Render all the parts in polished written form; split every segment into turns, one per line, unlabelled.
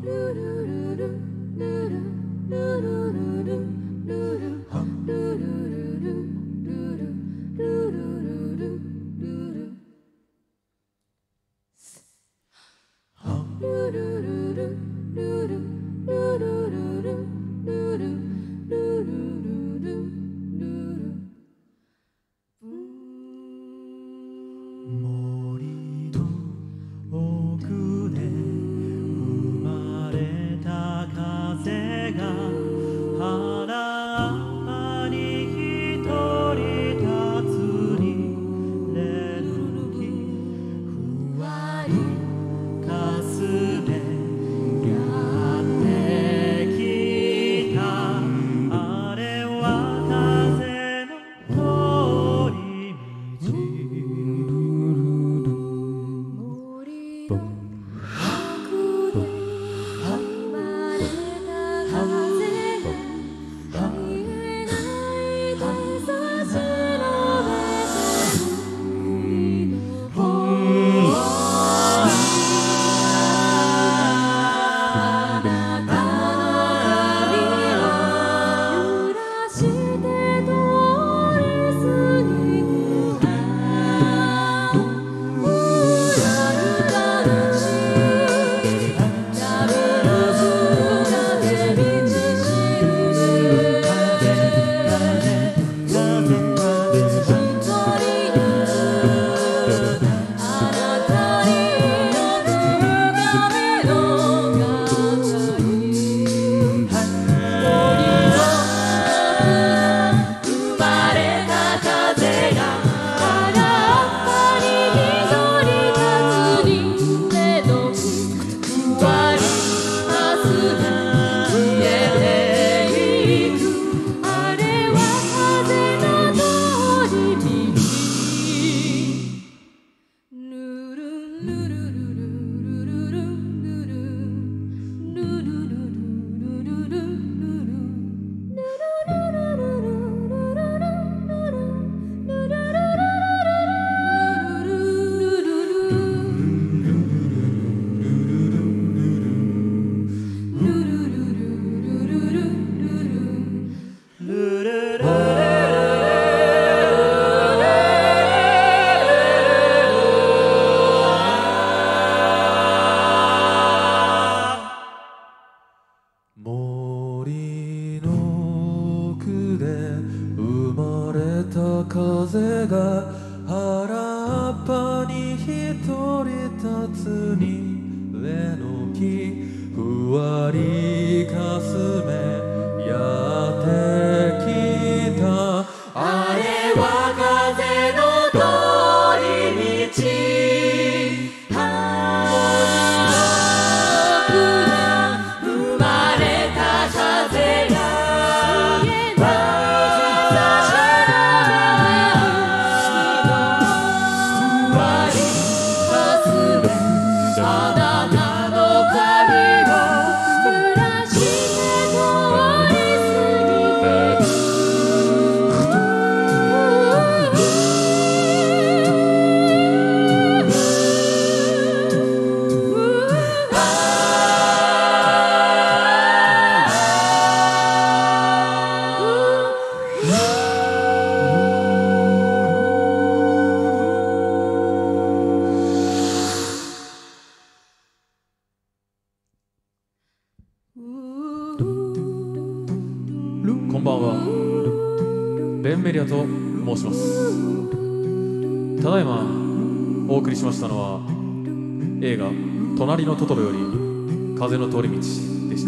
隣のトトロより風の通り道でした。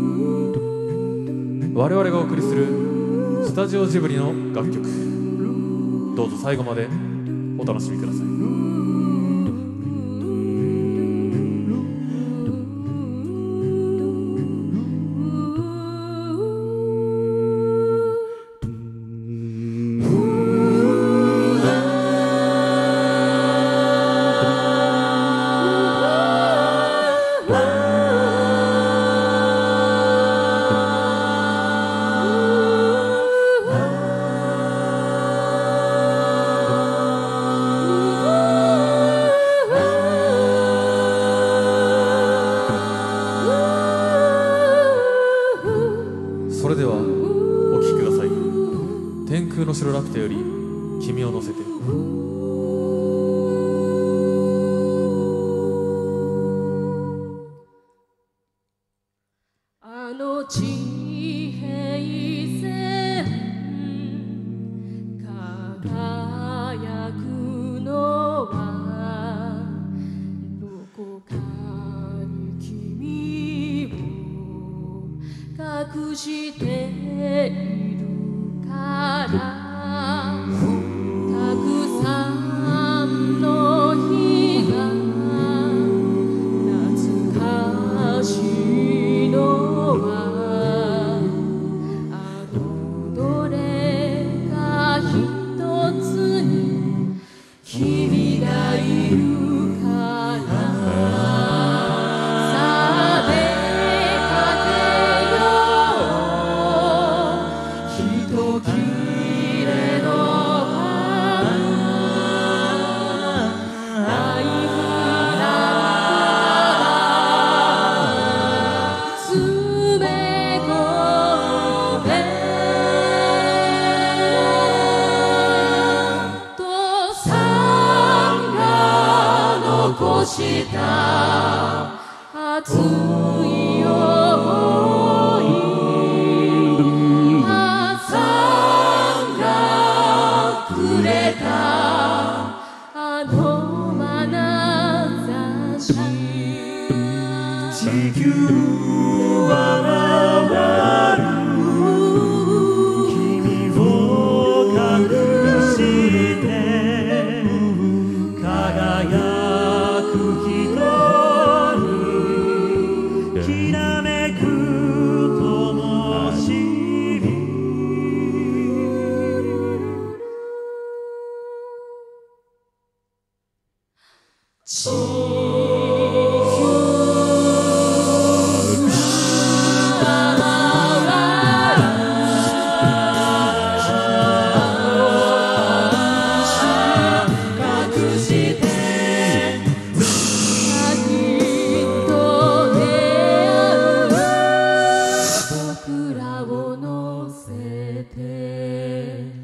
我々がお送りするスタジオジブリの楽曲、どうぞ最後までお楽しみください。 白ラクテより君を乗せて。
あの地平線輝くのはどこかに君を隠しているからたくさんの日が懐かしいのはあのどれか一つに君がいるからさあ出かけよう一切れのライフランプ詰め込んで父さんが残した熱い想い母さんがくれたあの眼差し
地球は回る君を隠して輝く瞳きらめく灯火
地球隠して先と出会う僕らを乗せて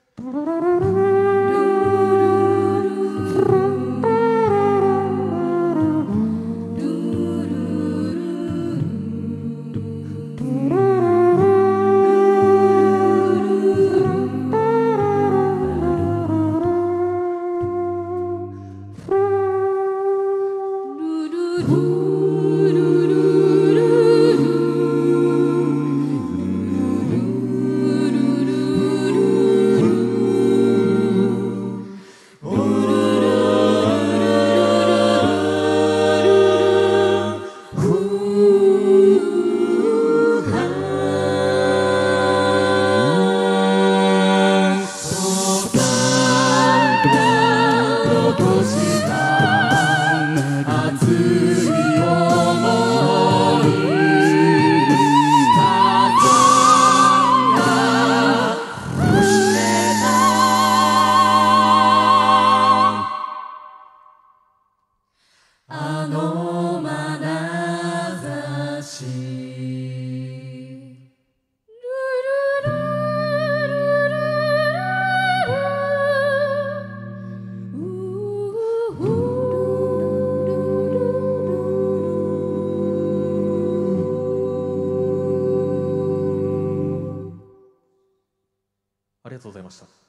残した熱い想い母さんがくれたあの眼差し
ありがとうございました。